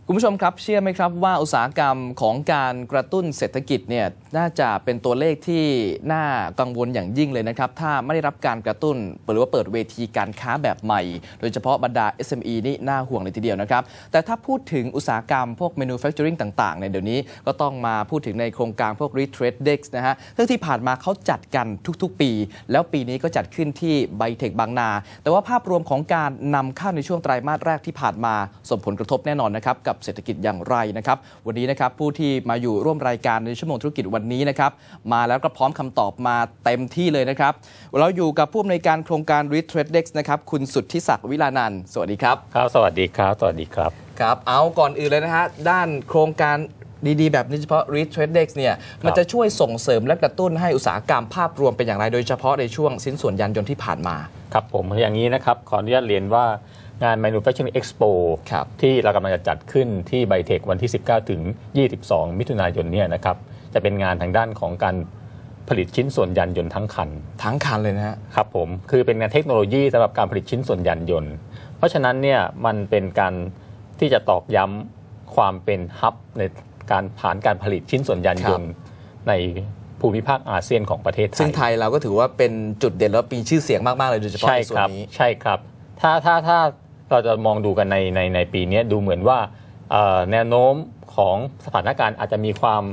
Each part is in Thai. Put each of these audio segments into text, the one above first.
คุณผู้ชมครับเชื่อไหมครับว่าอุตสาหกรรมของการกระตุ้นเศรษฐกิจเนี่ยน่าจะเป็นตัวเลขที่น่ากังวลอย่างยิ่งเลยนะครับถ้าไม่ได้รับการกระตุ้นหรือว่าเปิดเวทีการค้าแบบใหม่โดยเฉพาะบรรดา SME นี่น่าห่วงเลยทีเดียวนะครับแต่ถ้าพูดถึงอุตสาหกรรมพวก manufacturing ต่างๆเนี่ยเดี๋ยวนี้ก็ต้องมาพูดถึงในโครงการพวก Retradex นะฮะซึ่งที่ผ่านมาเขาจัดกันทุกๆปีแล้วปีนี้ก็จัดขึ้นที่ไบเทคบางนาแต่ว่าภาพรวมของการนำเข้าในช่วงไตรมาสแรกที่ผ่านมาส่งผลกระทบแน่นอนนะครับกับเศรษฐกิจอย่างไรนะครับวันนี้นะครับผู้ที่มาอยู่ร่วมรายการในชั่วโมงธุรกิจวันนี้นะครับมาแล้วก็พร้อมคำตอบมาเต็มที่เลยนะครับเราอยู่กับผู้อำนวยการโครงการ Retradex นะครับคุณสุทธิศักดิ์วิลานันท์สวัสดีครับครับสวัสดีครับสวัสดีครับครับเอาก่อนอื่นเลยนะฮะด้านโครงการดีๆแบบนี้เฉพาะ Retradex เนี่ยมันจะช่วยส่งเสริมและกระตุ้นให้อุตสาหกรรมภาพรวมเป็นอย่างไรโดยเฉพาะในช่วงชิ้นส่วนยานยนต์ที่ผ่านมาครับผมอย่างนี้นะครับขออนุญาตเรียนว่างาน Manufacturing Expo ที่เรากำลังจะจัดขึ้นที่ไบเทควันที่19ถึง22มิถุนายนเนี่ยนะครับจะเป็นงานทางด้านของการผลิตชิ้นส่วนยานยนต์ทั้งคันเลยนะฮะครับผมคือเป็นงานเทคโนโลยีสำหรับการผลิตชิ้นส่วนยานยนต์เพราะฉะนั้นเนี่ยมันเป็นการที่จะตอกย้ำความเป็นฮับในการผ่านการผลิตชิ้นส่วนยานยนต์ในภูมิภาคอาเซียนของประเทศไทยซึ่งไทยเราก็ถือว่าเป็นจุดเด่นและมีชื่อเสียงมากๆเลยโดยเฉพาะในส่วนนี้ใช่ครับถ้าเราจะมองดูกันในปีนี้ดูเหมือนว่าแนวโน้มของสถานการณ์อาจจะมีความ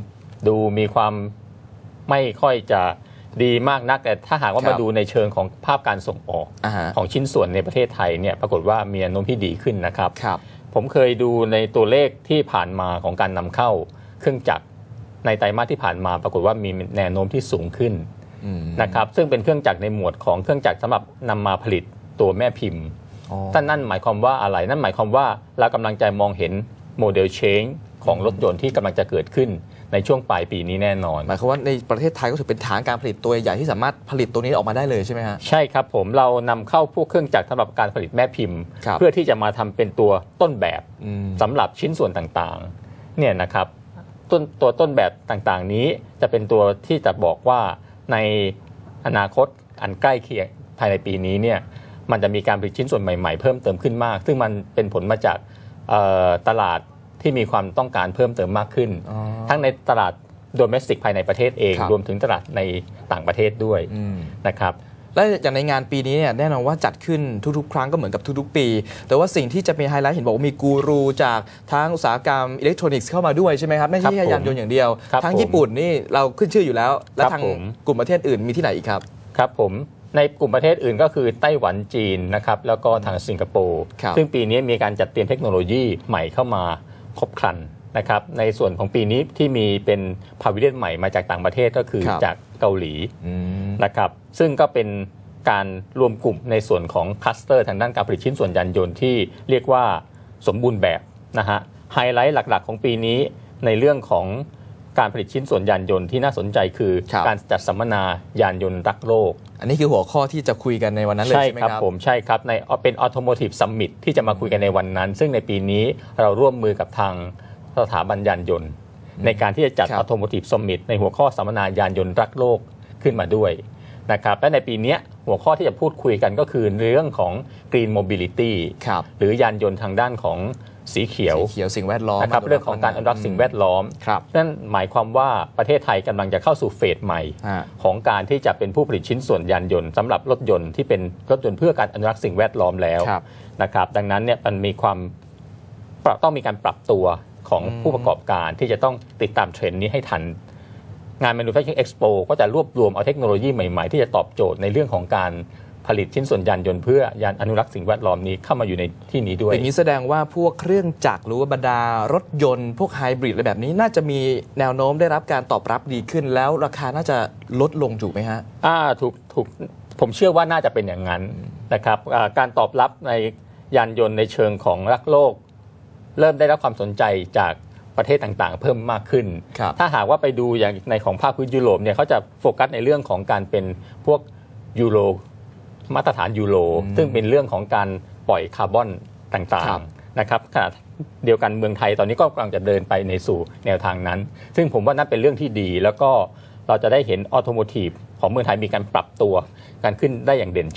ไม่ค่อยจะดีมากนักแต่ถ้าหากว่ามาดูในเชิงของภาพการส่งออกของชิ้นส่วนในประเทศไทยเนี่ยปรากฏว่ามีแนวโน้มที่ดีขึ้นนะครับผมเคยดูในตัวเลขที่ผ่านมาของการนำเข้าเครื่องจักรในไตรมาสที่ผ่านมาปรากฏว่ามีแนวโน้มที่สูงขึ้นนะครับซึ่งเป็นเครื่องจักรในหมวดของเครื่องจักรสำหรับนำมาผลิตตัวแม่พิมพ์นั่นหมายความว่าอะไรนั่นหมายความว่าเรากำลังจะมองเห็นโมเดลเชนจ์ของรถยนต์ที่กำลังจะเกิดขึ้นในช่วงปลายปีนี้แน่นอนหมายความว่าในประเทศไทยก็ถือเป็นฐานการผลิตตัวใหญ่ที่สามารถผลิตตัวนี้ออกมาได้เลยใช่ไหมฮะใช่ครับผมเรานำเข้าพวกเครื่องจักรสำหรับการผลิตแม่พิมพ์เพื่อที่จะมาทำเป็นตัวต้นแบบสำหรับชิ้นส่วนต่างๆเนี่ยนะครับตัวต้นแบบต่างๆนี้จะเป็นตัวที่จะบอกว่าในอนาคตอันใกล้เคียงภายในปีนี้เนี่ยมันจะมีการผลิตชิ้นส่วนใหม่ๆเพิ่มเติมขึ้นมากซึ่งมันเป็นผลมาจากตลาดที่มีความต้องการเพิ่มเติมมากขึ้นทั้งในตลาดโดเมสติกภายในประเทศเองรวมถึงตลาดในต่างประเทศด้วยนะครับและอย่างในงานปีนี้เนี่ยแน่นอนว่าจัดขึ้นทุกๆครั้งก็เหมือนกับทุกๆปีแต่ว่าสิ่งที่จะมีไฮไลท์เห็นบอกว่ามีกูรูจากทางอุตสาหกรรมอิเล็กทรอนิกส์เข้ามาด้วยใช่ไหมครับไม่ใช่แค่ยานยนต์อย่างเดียวทั้งญี่ปุ่นนี่เราขึ้นชื่ออยู่แล้วและทางกลุ่มประเทศอื่นมีที่ไหนอีกครับครับผมในกลุ่มประเทศอื่นก็คือไต้หวันจีนนะครับแล้วก็ทางสิงคโปร์ซึ่งปีนี้มีการจัดเตรียมเทคโนโลยีใหม่เข้ามาครบครันนะครับในส่วนของปีนี้ที่มีเป็นพาวิเลียนใหม่มาจากต่างประเทศก็คือจากเกาหลีนะครับซึ่งก็เป็นการรวมกลุ่มในส่วนของคลัสเตอร์ทางด้านการผลิตชิ้นส่วนยานยนต์ที่เรียกว่าสมบูรณ์แบบนะฮะไฮไลท์หลักๆของปีนี้ในเรื่องของการผลิตชิ้นส่วนยานยนต์ที่น่าสนใจคือการจัดสัมมนายานยนต์รักโลกอันนี้คือหัวข้อที่จะคุยกันในวันนั้นเลยใช่ไหมครับผมใช่ครับในเป็น Automotive Summit ที่จะมาคุยกันในวันนั้นซึ่งในปีนี้เราร่วมมือกับทางสถาบันยานยนต์ในการที่จะจัด Automotive Summit ในหัวข้อสัมมนายานยนต์รักโลกขึ้นมาด้วยนะครับและในปีนี้หัวข้อที่จะพูดคุยกันก็คือเรื่องของ Green Mobility หรือยานยนต์ทางด้านของสีเขียวสิ่งแวดล้อมนะครับเรื่องของการอนุรักษ์สิ่งแวดล้อมนั่นหมายความว่าประเทศไทยกำลังจะเข้าสู่เฟสใหม่ของการที่จะเป็นผู้ผลิตชิ้นส่วนยานยนต์สำหรับรถยนต์ที่เป็นรถยนต์เพื่อการอนุรักษ์สิ่งแวดล้อมแล้วนะครับดังนั้นเนี่ยมันมีความต้องมีการปรับตัวของผู้ประกอบการที่จะต้องติดตามเทรนด์นี้ให้ทันงาน Manufacturing Expo ก็จะรวบรวมเอาเทคโนโลยีใหม่ๆที่จะตอบโจทย์ในเรื่องของการผลิตชิ้นส่วนยานยนต์เพื่อยานอนุรักษ์สิ่งแวดล้อมนี้เข้ามาอยู่ในที่นี้ด้วยอย่างนี้แสดงว่าพวกเครื่องจักรหรือว่าบรรดารถยนต์พวกไฮบริดอะไรแบบนี้น่าจะมีแนวโน้มได้รับการตอบรับดีขึ้นแล้วราคาน่าจะลดลงถูกไหมฮะถูกผมเชื่อว่าน่าจะเป็นอย่างนั้นนะครับการตอบรับในยานยนต์ในเชิงของรักโลกเริ่มได้รับความสนใจจากประเทศต่างๆเพิ่มมากขึ้นถ้าหากว่าไปดูอย่างในของภาคพื้นยุโรปเนี่ยเขาจะโฟกัสในเรื่องของการเป็นพวกยูโรมาตรฐานยูโรซึ่งเป็นเรื่องของการปล่อยคาร์บอนต่างๆนะครับขณะเดียวกันเมืองไทยตอนนี้ก็กำลังจะเดินไปในสู่แนวทางนั้นซึ่งผมว่านั่นเป็นเรื่องที่ดีแล้วก็เราจะได้เห็นออโตโมทีฟของเมืองไทยมีการปรับตัวการขึ้นได้อย่างเด่นชัด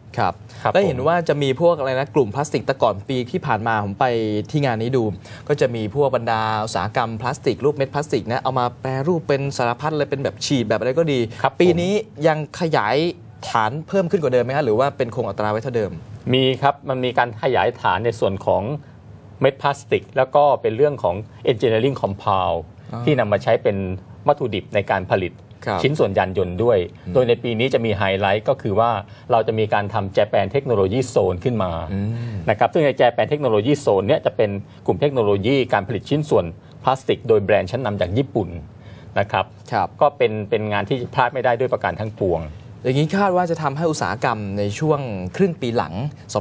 ครับได้เห็นว่าจะมีพวกอะไรนะกลุ่มพลาสติกแต่ก่อนปีที่ผ่านมาผมไปที่งานนี้ดูก็จะมีพวกบรรดาอุตสาหกรรมพลาสติกรูปเม็ดพลาสติกนะเอามาแปรรูปเป็นสารพัดเลยเป็นแบบฉีดแบบอะไรก็ดีปีนี้ยังขยายฐานเพิ่มขึ้นกว่าเดิมไหมฮะหรือว่าเป็นคงอัตราไว้เท่าเดิมมีครับมันมีการขยายฐานในส่วนของเม็ดพลาสติกแล้วก็เป็นเรื่องของ engineering compound ที่นำมาใช้เป็นวัตถุดิบในการผลิตชิ้นส่วนยานยนต์ด้วยโดยในปีนี้จะมีไฮไลท์ก็คือว่าเราจะมีการทำ Japan Technology Zone ขึ้นมานะครับซึ่งใน Japan Technology Zone เนี่ยจะเป็นกลุ่มเทคโนโลยีการผลิตชิ้นส่วนพลาสติกโดยแบรนด์ชั้นนำจากญี่ปุ่นนะครับก็เป็นงานที่พลาดไม่ได้ด้วยประการทั้งปวงอย่างนี้คาดว่าจะทำให้อุตสาหกรรมในช่วงครึ่งปีหลัง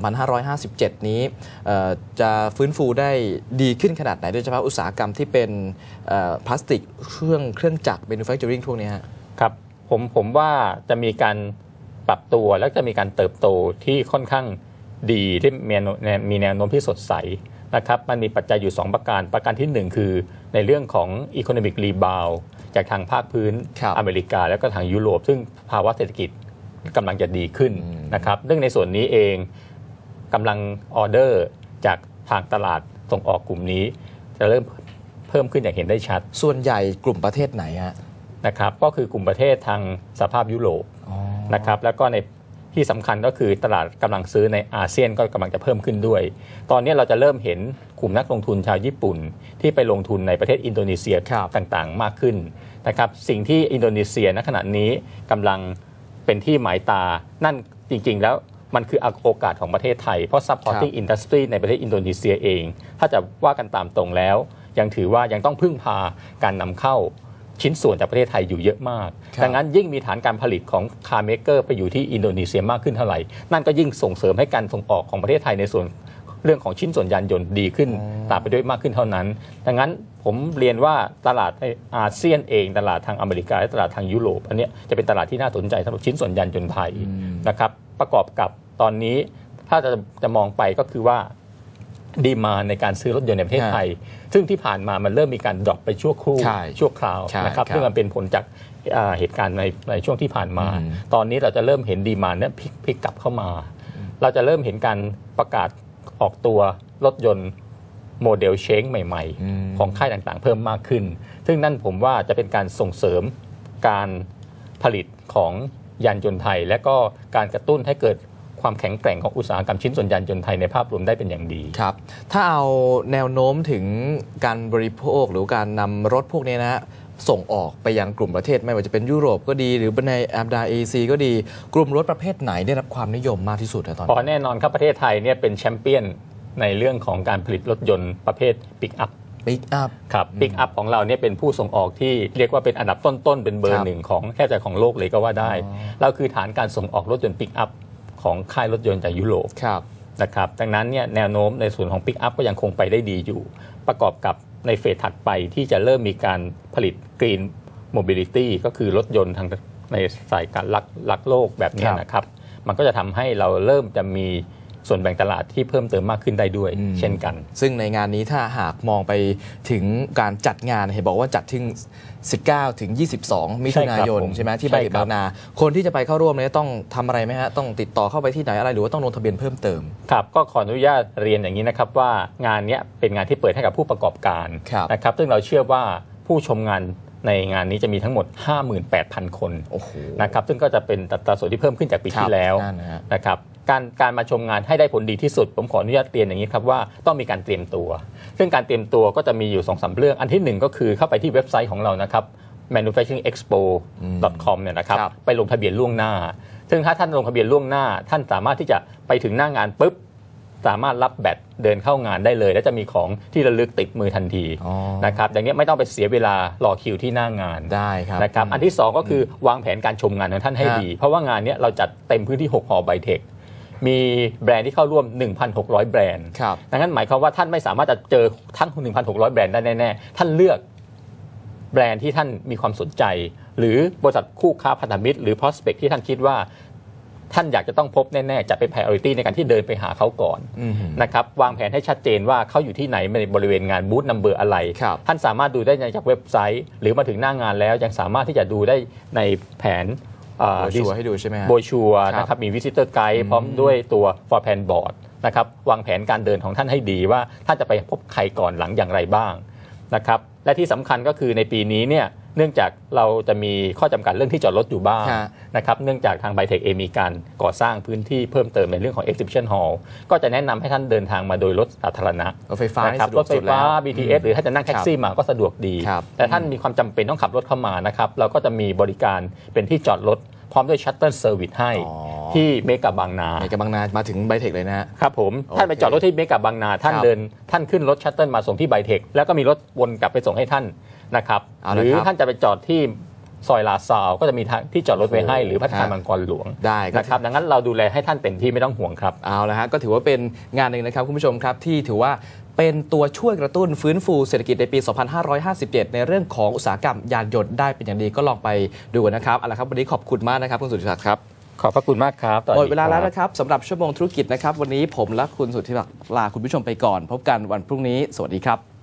2557 นี้จะฟื้นฟูได้ดีขึ้นขนาดไหนโดยเฉพาะอุตสาหกรรมที่เป็นพลาสติกเครื่องจักร manufacturing พวกนี้ครับผมว่าจะมีการปรับตัวและจะมีการเติบโตที่ค่อนข้างดีที่มีแนวโน้มที่สดใสนะครับมันมีปัจจัยอยู่2ประการที่1คือในเรื่องของ economic rebound จากทางภาคพื้นอเมริกาแล้วก็ทางยุโรปซึ่งภาวะเศรษฐกิจกำลังจะดีขึ้นนะครับเรื่องในส่วนนี้เองกำลังออเดอร์จากทางตลาดส่งออกกลุ่มนี้จะเริ่มเพิ่มขึ้นอย่างเห็นได้ชัดส่วนใหญ่กลุ่มประเทศไหนฮะนะครับก็คือกลุ่มประเทศทางสหภาพยุโรปนะครับแล้วก็ในที่สำคัญก็คือตลาดกำลังซื้อในอาเซียนก็กำลังจะเพิ่มขึ้นด้วยตอนนี้เราจะเริ่มเห็นกลุ่มนักลงทุนชาวญี่ปุ่นที่ไปลงทุนในประเทศอินโดนีเซียต่างๆมากขึ้นนะครับสิ่งที่อินโดนีเซียณขณะนี้กำลังเป็นที่หมายตานั่นจริงๆแล้วมันคือโอกาสของประเทศไทยเพราะ supporting industry ในประเทศอินโดนีเซียเองถ้าจะว่ากันตามตรงแล้วยังถือว่ายังต้องพึ่งพาการนำเข้าชิ้นส่วนจากประเทศไทยอยู่เยอะมากดังนั้นยิ่งมีฐานการผลิตของคาร์เมเกอร์ไปอยู่ที่อินโดนีเซียมากขึ้นเท่าไหร่นั่นก็ยิ่งส่งเสริมให้การส่งออกของประเทศไทยในส่วนเรื่องของชิ้นส่วนยานยนต์ดีขึ้นตามไปด้วยมากขึ้นเท่านั้นดังนั้นผมเรียนว่าตลาดในอาเซียนเองตลาดทางอเมริกาและตลาดทางยุโรปอันนี้จะเป็นตลาดที่น่าสนใจสำหรับชิ้นส่วนยานยนต์ไทยนะครับประกอบกับตอนนี้ถ้าจะมองไปก็คือว่าดีมานด์ในการซื้อรถยนต์ในประเทศไทยซึ่งที่ผ่านมามันเริ่มมีการดรอปไปชั่วคราวนะครับซึ่งมันเป็นผลจากเหตุการณ์ในช่วงที่ผ่านมาตอนนี้เราจะเริ่มเห็นดีมานด์นั้นพลิกกลับเข้ามาเราจะเริ่มเห็นการประกาศออกตัวรถยนต์โมเดลเชนจ์ใหม่ๆของค่ายต่างๆเพิ่มมากขึ้นซึ่งนั่นผมว่าจะเป็นการส่งเสริมการผลิตของยานยนต์ไทยและก็การกระตุ้นให้เกิดความแข็งแกร่งของอุตสาหกรรมชิ้นส่วนยานยนต์ไทยในภาพรวมได้เป็นอย่างดีครับถ้าเอาแนวโน้มถึงการบริโภคหรือการนำรถพวกนี้นะส่งออกไปยังกลุ่มประเทศไม่ว่าจะเป็นยุโรปก็ดีหรือในแอฟริกาเอเชียก็ดีกลุ่มรถประเภทไหนได้รับความนิยมมากที่สุดตอนนี้แน่นอนครับประเทศไทยเนี่ยเป็นแชมเปี้ยนในเรื่องของการผลิตรถยนต์ประเภทปิกอัพครับปิกอัพของเราเนี่ยเป็นผู้ส่งออกที่เรียกว่าเป็นอันดับต้นๆเป็นเบอร์หนึ่งของแค่แต่ของโลกเลยก็ว่าได้เราคือฐานการส่งออกรถยนต์ปิกอัพของค่ายรถยนต์จากยุโรปนะครับดังนั้นเนี่ยแนวโน้มในส่วนของปิกอัพก็ยังคงไปได้ดีอยู่ประกอบกับในเฟสถัดไปที่จะเริ่มมีการผลิต Green Mobility ก็คือรถยนต์ทางในสายการรักโลกแบบนี้นะครับมันก็จะทำให้เราเริ่มจะมีส่วนแบ่งตลาดที่เพิ่มเติมมากขึ้นได้ด้วยเช่นกันซึ่งในงานนี้ถ้าหากมองไปถึงการจัดงานเห็นบอกว่าจัดถึง19 ถึง 22 มิถุนายนใช่ไหมที่บางนาคนที่จะไปเข้าร่วมเนี่ยต้องทำอะไรไหมฮะต้องติดต่อเข้าไปที่ไหนอะไรหรือว่าต้องลงทะเบียนเพิ่มเติมครับก็ขออนุญาตเรียนอย่างนี้นะครับว่างานนี้เป็นงานที่เปิดให้กับผู้ประกอบการนะครับซึ่งเราเชื่อว่าผู้ชมงานในงานนี้จะมีทั้งหมด 58,000 คนนะครับซึ่งก็จะเป็นอัตราส่วนที่เพิ่มขึ้นจากปีที่แล้วนะครับการมาชมงานให้ได้ผลดีที่สุดผมขออนุญาตเรียนอย่างนี้ครับว่าต้องมีการเตรียมตัวซึ่งการเตรียมตัวก็จะมีอยู่ 2-3 เรื่องอันที่1ก็คือเข้าไปที่เว็บไซต์ของเรานะครับ manufacturingexpo.com เนี่ยนะครับไปลงทะเบียนล่วงหน้าซึ่งถ้าท่านลงทะเบียนล่วงหน้าท่านสามารถที่จะไปถึงหน้างานปุ๊บสามารถรับแบตเดินเข้างานได้เลยและจะมีของที่ระลึกติดมือทันทีนะครับอย่างนี้ไม่ต้องไปเสียเวลารอคิวที่หน้างานได้ครับนะครับอันที่2ก็คือวางแผนการชมงานของท่านให้ดีเพราะว่างานนี้เราจัดเต็มพื้นที่6 หอไบเทคมีแบรนด์ที่เข้าร่วม 1,600 แบรนด์ดังนั้นหมายความว่าท่านไม่สามารถจะเจอทั้ง 1,600 แบรนด์ได้แน่ๆท่านเลือกแบรนด์ที่ท่านมีความสนใจหรือบริษัทคู่ค้าพันธมิตรหรือ prospect ที่ท่านคิดว่าท่านอยากจะต้องพบแน่ๆจะเป็น priority ในการที่เดินไปหาเขาก่อนนะครับวางแผนให้ชัดเจนว่าเขาอยู่ที่ไหนในบริเวณงานบูธนัมเบอร์อะไรท่านสามารถดูได้จากเว็บไซต์หรือมาถึงหน้างานแล้วยังสามารถที่จะดูได้ในแผนโบชัวร์ให้ดูใช่ไหมโบชัวร์นะครับมีวิสิเตอร์ไกด์พร้อมด้วยตัว for plan board นะครับวางแผนการเดินของท่านให้ดีว่าท่านจะไปพบใครก่อนหลังอย่างไรบ้างนะครับและที่สำคัญก็คือในปีนี้เนี่ยเนื่องจากเราจะมีข้อจำกัดเรื่องที่จอดรถอยู่บ้างนะครับเนื่องจากทางไบเทคเองมีการก่อสร้างพื้นที่เพิ่มเติมในเรื่องของ Exhibition Hall ก็จะแนะนำให้ท่านเดินทางมาโดยรถสาธารณะรถไฟฟ้านะครับรถไฟฟ้า BTS หรือถ้าจะนั่งแท็กซี่มาก็สะดวกดีแต่ท่านมีความจำเป็นต้องขับรถเข้ามานะครับเราก็จะมีบริการเป็นที่จอดรถพร้อมด้วยชัตเติลเซอร์วิสให้ที่เมกะบางนามาถึงไบเทคเลยนะครับผมท่านไปจอดรถที่เมกะบางนาท่านขึ้นรถชัตเติลมาส่งที่ไบเทคแล้วก็มีรถวนกลับไปส่งให้ท่านนะครับหรือท่านจะไปจอดที่ซอยลาซาวก็จะมีที่จอดรถไว้ให้หรือพัฒนามังกรหลวงได้นะครับดังนั้นเราดูแลให้ท่านเต็มที่ไม่ต้องห่วงครับเอาละฮะก็ถือว่าเป็นงานหนึ่งนะครับคุณผู้ชมครับที่ถือว่าเป็นตัวช่วยกระตุ้นฟื้นฟูเศรษฐกิจในปี 2557 ในเรื่องของอุตสาหกรรมยานยนต์ได้เป็นอย่างดีก็ลองไปดูนะครับเอาละครับวันนี้ขอบคุณมากนะครับคุณสุทธิศักดิ์ครับขอบพระคุณมากครับหมดเวลาแล้วนะครับสำหรับชั่วโมงธุรกิจนะครับวันนี้ผมและคุณสุทธิศักดิ์ลาคุณผู้ชมไปก่อนพบกันวันพรุ่งนี้สวัสดีครับ